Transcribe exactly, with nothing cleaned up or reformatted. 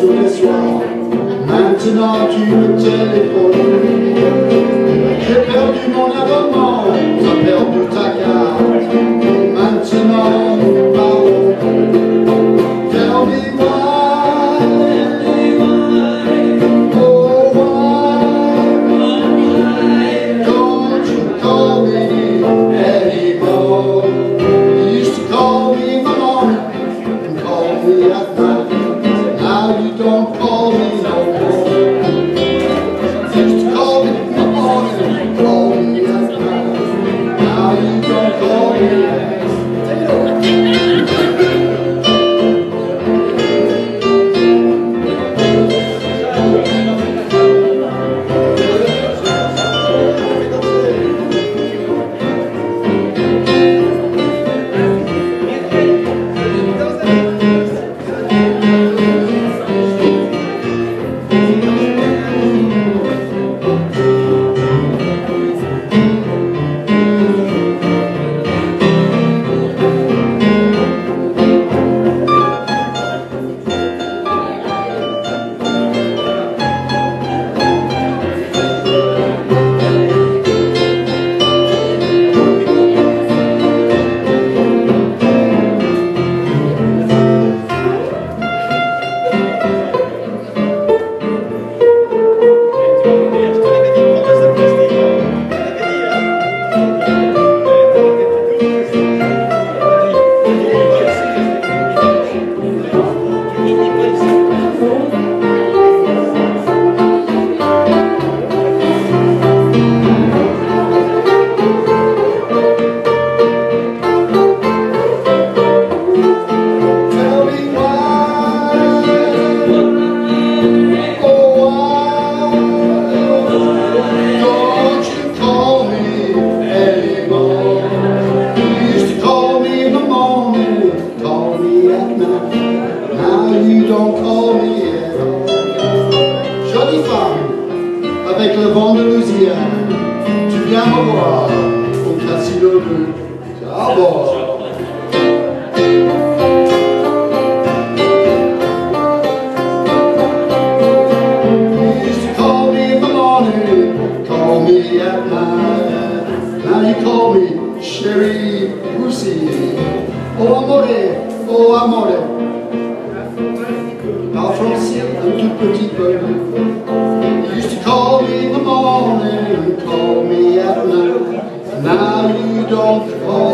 sur les soirs. Maintenant tu me téléphones. J'ai perdu mon abonnement, t'as perdu ta carte. Maintenant nous parlons. Tell me why, oh why, don't you call me anymore? You used to call me in the morning and call me at night. Now you don't call me no more. You used to call me in the morning and call me at night. Now you don't call me. Avec le vent de Louisiane, tu viens me voir au Casino de St Trojan. You used to call me in the morning, call me at night. Now you call me Chérie Roussi. Oh amore, oh amore. Parle français, un tout petit peu. You used to call me in the morning and call me at night. Now you don't call